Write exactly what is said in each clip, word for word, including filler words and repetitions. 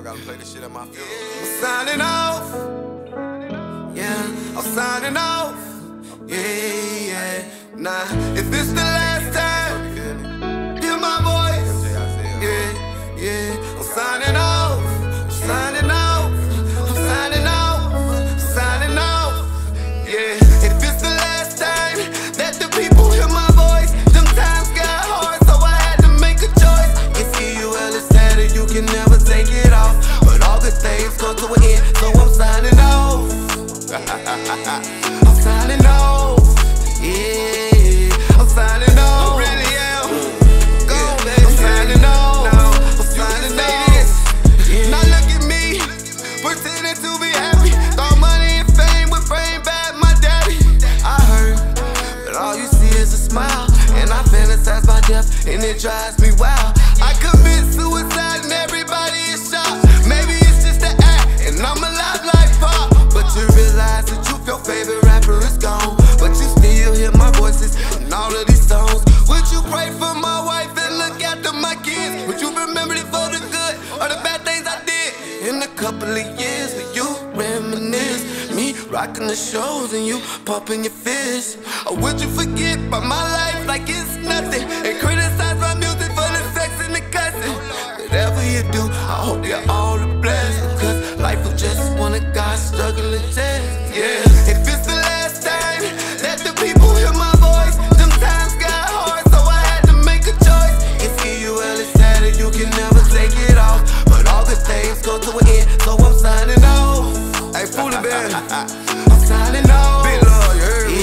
dog. Gotta play this shit at my funeral. I'm signing off. Yeah, I'm signing off. Yeah, yeah. Nah, if it's the last time, hear my voice. Yeah, yeah. I'm signing off. I'm signing off. I'm signing off. I'm signing off. Yeah. If it's the last time that the people hear my voice, them times got hard, so I had to make a choice. If you well is tattered, you can never take it off. But all good things come to an end, so I'm signing off. I'm signing off. Yeah, I'm signing off. I really am. Go, yeah, baby. I'm signing off. I'm signing off. Yeah. Now look at me, pretending to be happy. Thought money and fame would bring back my daddy. I heard, but all you see is a smile, and I fantasize my death, and it drives me wild. I commit suicide and everybody is shocked. Maybe it's just an act, and I'm alive like Pop. But you realize the truth, your favorite rapper is gone, but you still hear my voices in all of these songs. Would you pray for my wife and look after my kids? Would you remember it for the good or the bad things I did? In a couple of years, will you reminisce me rocking the shows and you pumping your fist? Or would you forget about my life like it's nothing and criticize my music for the sex and the cussing? Whatever you do, I hope you're all blessed, cause life was just one of God's struggling tests. Yeah, if it's the last time that the people hear my voice, them times got hard, so I had to make a choice. If you well is tattered, you can never take it off. But all good things go to an end, so I'm signing off. Hey, Foolie Bear, I'm signing off. Big love, you heard me?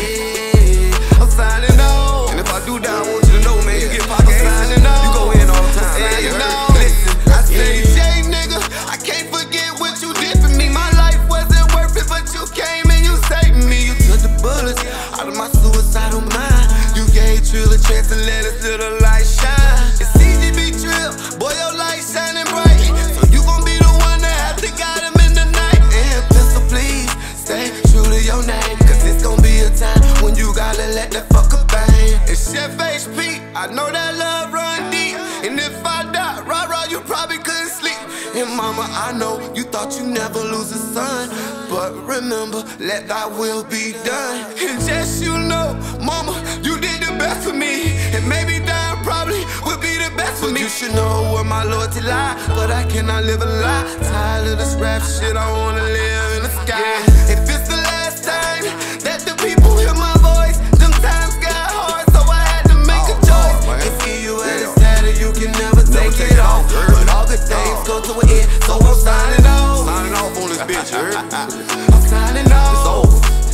Yeah, I'm signing off. And if I do die, I want you to know, man, you get pocket aces, you go in all the time. Yeah, you know. Listen, I say, Jay, nigga, I can't forget what you did for me. My life wasn't worth it, but you came and you saved me. You took the bullets out of my suicidal mind. You gave Trill a chance to let his little light shine. It's easy to be Trill, boy, your light shining bright. So you gon' be the one that have to guide him in the night. And pistol, please, stay true to your name, cause it's gon' be a time when you gotta let that fucker bang. It's Chef H P, I know that love run deep. And if I die, rah-rah, you probably couldn't sleep. And mama, I know you thought you never lose a son, but remember, let thy will be done. And just you know, mama, you did the best for me, and maybe dying probably would be the best for me. You should know where my loyalty lie, but I cannot live a lie. Tired of this rap shit, I wanna live in the sky. Yeah. If it's the last time that the people hear my voice, them times got hard, so I had to make oh, a choice. Oh, if you had it tattered, you can never take, never take it off. But all good things go to an end, so I'm signing off. Signing off on this bitch, heard? I'm signing off. It's over.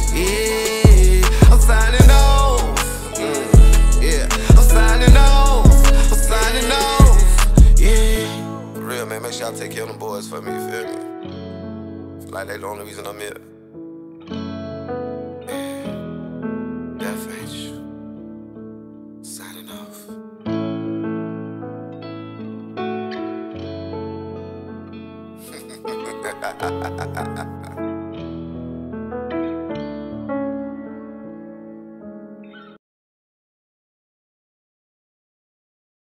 Yeah, I'm signing off. Mm, yeah, I'm signing off. I'm signing off. Yeah. For real, man, make sure y'all take care of them boys for me, you feel me? Feel like they the only reason I'm here. Yeah. Death H. Signing off.